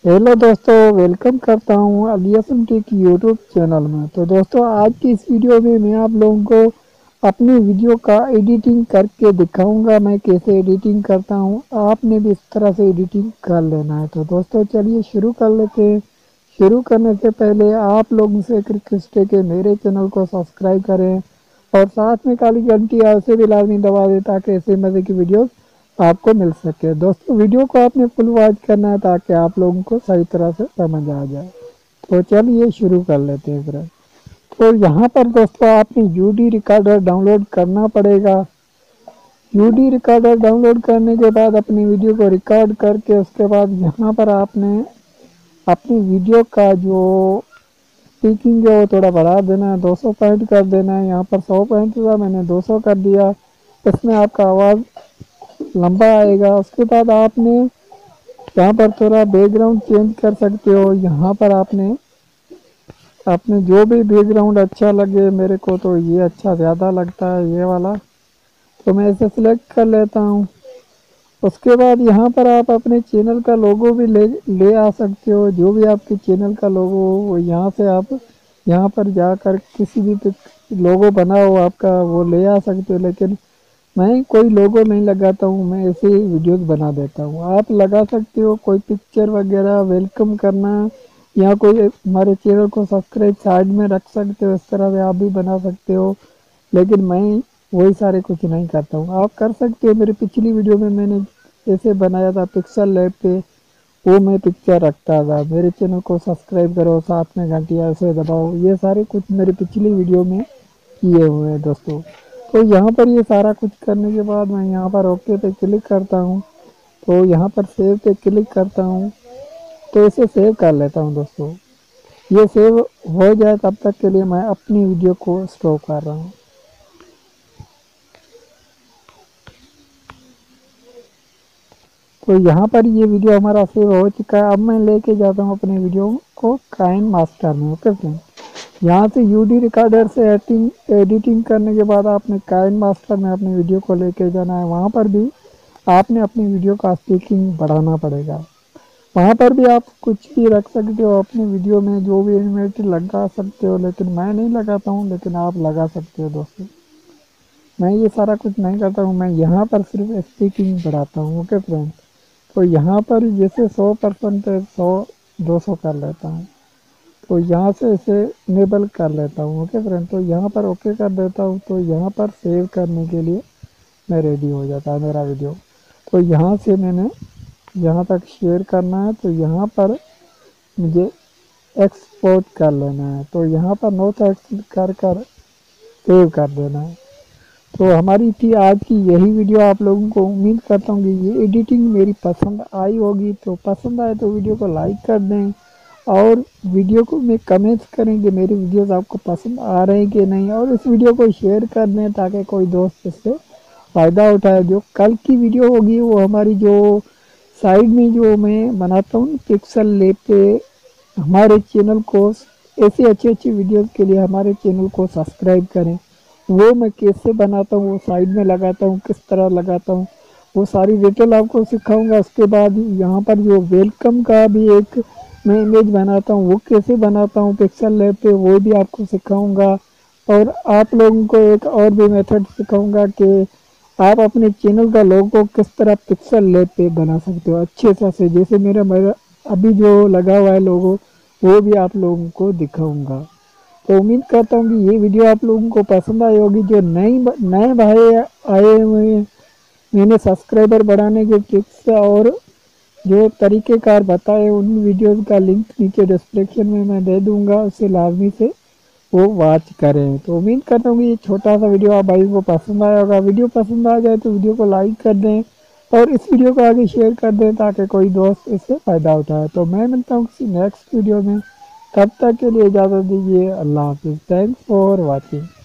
Hello दोस्तों, welcome करता हूँ अलियासम टेक यूट्यूब चैनल में। तो दोस्तों, आज की इस वीडियो में मैं आप लोगों को अपनी वीडियो का एडिटिंग करके दिखाऊंगा। मैं कैसे एडिटिंग करता हूँ, आपने भी इस तरह से एडिटिंग कर लेना है। तो दोस्तों चलिए शुरू कर लेते हैं। शुरू करने से पहले आप लोगों से एक रिक्वेस्ट है कि मेरे चैनल को सब्सक्राइब करें और साथ में काली घंटी ऐसे भी लाजमी दबा दें ताकि ऐसे मज़े की वीडियोस आपको मिल सके। दोस्तों, वीडियो को आपने फुल वॉच करना है ताकि आप लोगों को सही तरह से समझ आ जाए। तो चलिए शुरू कर लेते हैं फिर। तो यहाँ पर दोस्तों आपने यूडी रिकॉर्डर डाउनलोड करना पड़ेगा। यूडी रिकॉर्डर डाउनलोड करने के बाद अपनी वीडियो को रिकॉर्ड करके उसके बाद यहाँ पर आपने अपनी वीडियो का जो स्पीकिंग है वो थोड़ा बढ़ा देना है, 200 पॉइंट कर देना है। यहाँ पर 100 पॉइंट था, मैंने 200 कर दिया। इसमें आपका आवाज़ लंबा आएगा। उसके बाद आपने यहाँ पर थोड़ा बैकग्राउंड चेंज कर सकते हो। यहाँ पर आपने आपने जो भी बैकग्राउंड अच्छा लगे, मेरे को तो ये अच्छा ज़्यादा लगता है ये वाला, तो मैं इसे सिलेक्ट कर लेता हूँ। उसके बाद यहाँ पर आप अपने चैनल का लोगो भी ले आ सकते हो। जो भी आपके चैनल का लोगो हो वो यहाँ से आप यहाँ पर जाकर किसी भी लोगो बना हो आपका वो ले आ सकते हो। लेकिन मैं कोई लोगो नहीं लगाता हूँ, मैं ऐसे ही वीडियोस बना देता हूँ। आप लगा सकते हो कोई पिक्चर वगैरह, वेलकम करना, या कोई हमारे चैनल को सब्सक्राइब साइड में रख सकते हो। इस तरह से आप भी बना सकते हो, लेकिन मैं वही सारे कुछ नहीं करता हूँ। आप कर सकते हो। मेरी पिछली वीडियो में मैंने ऐसे बनाया था पिक्सल लैब पे, वो मैं पिक्चर रखता था। मेरे चैनल को सब्सक्राइब करो, साथ में घंटी ऐसे दबाओ, ये सारे कुछ मेरी पिछली वीडियो में किए हुए हैं दोस्तों। तो यहाँ पर ये सारा कुछ करने के बाद मैं यहाँ पर ओके पे क्लिक करता हूँ। तो यहाँ पर सेव पे क्लिक करता हूँ। तो इसे सेव कर लेता हूँ दोस्तों। ये सेव हो जाए तब तक के लिए मैं अपनी वीडियो को स्टॉप कर रहा हूँ। तो यहाँ पर ये वीडियो हमारा सेव हो चुका है। अब मैं लेके जाता हूँ अपनी वीडियो को काइनमास्टर में। ओके फ्रेंड, यहाँ से यूडी रिकॉर्डर से एडिटिंग करने के बाद आपने काइनमास्टर में अपनी वीडियो को लेके जाना है। वहाँ पर भी आपने अपनी वीडियो का स्पीकिंग बढ़ाना पड़ेगा। वहाँ पर भी आप कुछ भी रख सकते हो अपनी वीडियो में, जो भी एनिमेट लगा सकते हो, लेकिन मैं नहीं लगाता हूँ, लेकिन आप लगा सकते हो दोस्तों। मैं ये सारा कुछ नहीं करता हूँ, मैं यहाँ पर सिर्फ स्पीकिंग बढ़ाता हूँ। ओके फ्रेंड, तो यहाँ पर जैसे 100% 100-200 कर लेता हूँ। तो यहाँ से इसे इनेबल कर लेता हूँ। ओके फ्रेंड, तो यहाँ पर ओके कर देता हूँ। तो यहाँ पर सेव करने के लिए मैं रेडी हो जाता है मेरा वीडियो। तो यहाँ से मैंने यहाँ तक शेयर करना है, तो यहाँ पर मुझे एक्सपोर्ट कर लेना है। तो यहाँ पर नो टेक्स्ट कर सेव कर देना है। तो हमारी थी आज की यही वीडियो। आप लोगों को उम्मीद करता हूँ कि ये एडिटिंग मेरी पसंद आई होगी। तो पसंद आए तो वीडियो को लाइक कर दें और वीडियो को में कमेंट्स करें कि मेरी वीडियोस आपको पसंद आ रहे हैं कि नहीं, और इस वीडियो को शेयर कर दें ताकि कोई दोस्त इससे फ़ायदा उठाए। जो कल की वीडियो होगी वो हमारी जो साइड में जो मैं बनाता हूँ पिक्सल लैब पे, हमारे चैनल को ऐसी अच्छी अच्छी वीडियोस के लिए हमारे चैनल को सब्सक्राइब करें। वो मैं कैसे बनाता हूँ, वो साइड में लगाता हूँ, किस तरह लगाता हूँ, वो सारी डिटेल आपको सिखाऊंगा। उसके बाद यहाँ पर जो वेलकम का भी एक मैं इमेज बनाता हूँ, वो कैसे बनाता हूँ पिक्सल लैब पे, वो भी आपको सिखाऊंगा। और आप लोगों को एक और भी मेथड सिखाऊंगा कि आप अपने चैनल का लोगो किस तरह पिक्सल लैब पे बना सकते हो अच्छे से, जैसे मेरा अभी जो लगा हुआ है लोगो, वो भी आप लोगों को दिखाऊंगा। तो उम्मीद करता हूँ कि ये वीडियो आप लोगों को पसंद आई होगी। जो नए भाई आए हुए हैं, मैंने सब्सक्राइबर बढ़ाने के ट्रिक्स और जो तरीक़ेकार बताए, उन वीडियोस का लिंक नीचे डिस्क्रिप्शन में मैं दे दूंगा, उसे लाजमी से वो वॉच करें। तो उम्मीद करता हूँ कि ये छोटा सा वीडियो आप भाई को पसंद आया होगा। वीडियो पसंद आ जाए तो वीडियो को लाइक कर दें और इस वीडियो को आगे शेयर कर दें ताकि कोई दोस्त इससे फ़ायदा उठाए। तो मैं मिलता हूँ किसी नेक्स्ट वीडियो में, तब तक के लिए इजाज़त दीजिए। अल्लाह हाफिज़। Thanks for watching.